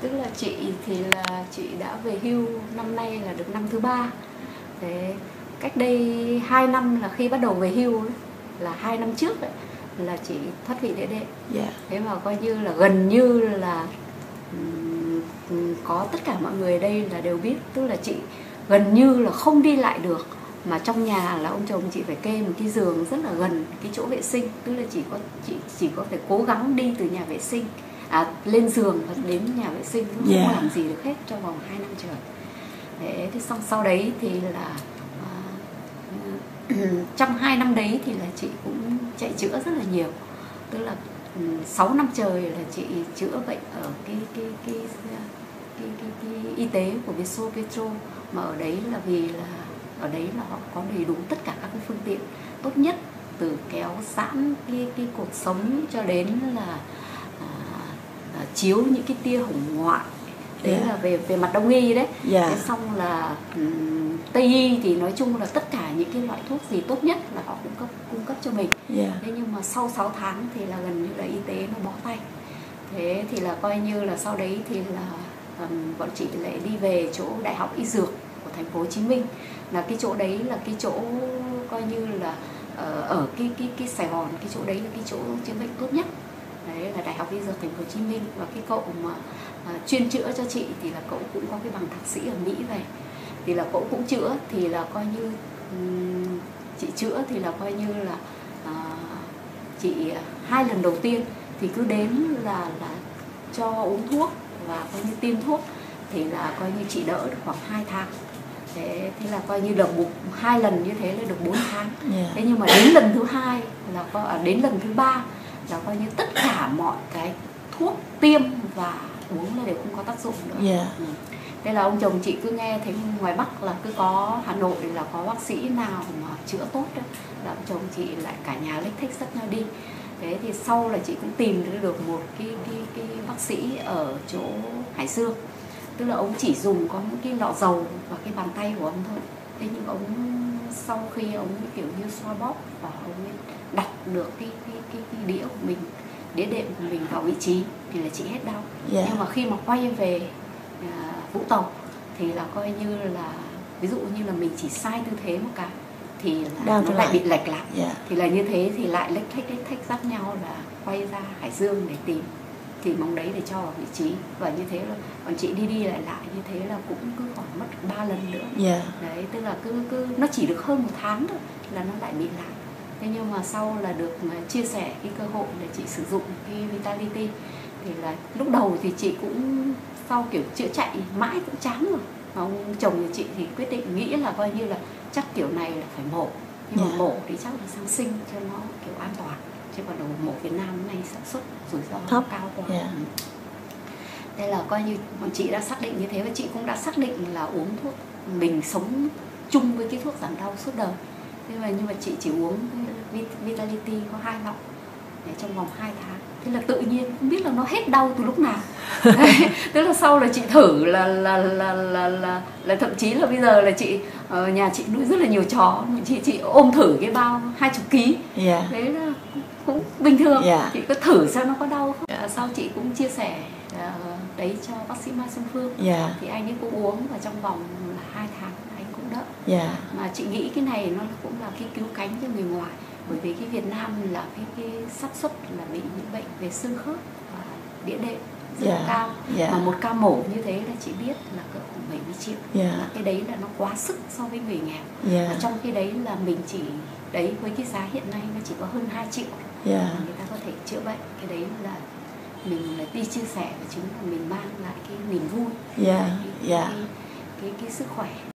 Tức là chị thì là chị đã về hưu năm nay là được năm thứ 3. Thế cách đây 2 năm là khi bắt đầu về hưu ấy, là 2 năm trước ấy, là chị thoát vị đĩa đệm. Thế mà coi như là gần như là có tất cả mọi người ở đây là đều biết, tức là chị gần như là không đi lại được, mà trong nhà là ông chồng chị phải kê một cái giường rất là gần cái chỗ vệ sinh, tức là chị chỉ có phải cố gắng đi từ nhà vệ sinh lên giường và đến nhà vệ sinh, không làm gì được hết trong vòng 2 năm trời. Thế xong sau đấy thì là trong 2 năm đấy thì là chị cũng chạy chữa rất là nhiều, tức là 6 năm trời là chị chữa bệnh ở cái y tế của Vietso Petro, mà ở đấy là vì là ở đấy là họ có đầy đủ tất cả các cái phương tiện tốt nhất, từ kéo giãn cái cuộc sống cho đến là chiếu những cái tia hồng ngoại, đấy là về mặt đông y đấy. Thế xong là Tây y thì nói chung là tất cả những cái loại thuốc gì tốt nhất là họ cung cấp cho mình. Thế nhưng mà sau 6 tháng thì là gần như là y tế nó bó tay. Thế thì là coi như là sau đấy thì là bọn chị lại đi về chỗ Đại học Y Dược của thành phố Hồ Chí Minh, là cái chỗ đấy là cái chỗ coi như là ở cái Sài Gòn, cái chỗ đấy là cái chỗ chữa bệnh tốt nhất. Đấy là Đại học Y Dược thành phố Hồ Chí Minh, và cái cậu mà chuyên chữa cho chị thì là cậu cũng có cái bằng thạc sĩ ở Mỹ về, thì là cậu cũng chữa, thì là coi như chị chữa thì là coi như là chị 2 lần đầu tiên thì cứ đến là cho uống thuốc và coi như tiêm thuốc, thì là coi như chị đỡ được khoảng 2 tháng. Thế là coi như được 2 lần như thế là được 4 tháng. Thế nhưng mà đến lần thứ 2 là đến lần thứ 3 là coi như tất cả mọi cái thuốc tiêm và uống là đều không có tác dụng nữa. Thế là ông chồng chị cứ nghe thấy ngoài Bắc là cứ có Hà Nội là có bác sĩ nào mà chữa tốt đó, là ông chồng chị lại cả nhà lếch thếch dắt nhau đi. Thế thì sau là chị cũng tìm được một cái bác sĩ ở chỗ Hải Dương, tức là ông chỉ dùng có một cái lọ dầu và cái bàn tay của ông thôi. Thế nhưng ông sau khi ông kiểu như xoa bóp và ông đặt được cái đĩa của mình, đĩa đệm của mình vào vị trí thì là chị hết đau. Nhưng mà khi mà quay về Vũng Tàu thì là coi như là ví dụ như là mình chỉ sai tư thế một cái thì là nó lại bị lệch lại. Thì là như thế thì lại lếch thếch dắt nhau là quay ra Hải Dương để tìm mong đấy để cho vào vị trí. Và như thế là còn chị đi lại như thế là cũng cứ khoảng mất 3 lần nữa. Đấy, tức là cứ nó chỉ được hơn 1 tháng thôi là nó lại bị lại. Thế nhưng mà sau là được chia sẻ cái cơ hội để chị sử dụng cái Vitality, thì là lúc đầu thì chị cũng sau kiểu chữa chạy mãi cũng chán rồi, mà ông chồng của chị thì quyết định nghĩ là coi như là chắc kiểu này là phải mổ, nhưng mà mổ thì chắc là sang sinh cho nó kiểu an toàn, chứ còn mổ Việt Nam này sản xuất rủi ro thấp cao quá. Thế là coi như bọn chị đã xác định như thế, và chị cũng đã xác định là uống thuốc, mình sống chung với cái thuốc giảm đau suốt đời. Thế mà nhưng mà chị chỉ uống Vitality có 2 lọ trong vòng 2 tháng. Thế là tự nhiên không biết là nó hết đau từ lúc nào. Tức là sau là chị thử là thậm chí là bây giờ là chị nhà chị nuôi rất là nhiều chó, chị ôm thử cái bao 20 kg. Đấy là cũng bình thường. Chị cứ thử xem nó có đau không. Sau chị cũng chia sẻ đấy cho bác sĩ Mai Xuân Phương. Thì anh ấy cũng uống và trong vòng là 2 tháng anh cũng đỡ. Mà chị nghĩ cái này nó cũng là cái cứu cánh cho người ngoài, bởi vì cái Việt Nam là cái xác suất là bị những bệnh về xương khớp và đĩa đệm rất cao. Mà một ca mổ như thế là chị biết là cỡ khoảng 70 triệu. Cái đấy là nó quá sức so với người nghèo. Và trong khi đấy là mình chỉ đấy với cái giá hiện nay nó chỉ có hơn 2 triệu người ta có thể chữa bệnh. Cái đấy là mình là đi chia sẻ và chính là mình mang lại cái niềm vui, cái sức khỏe.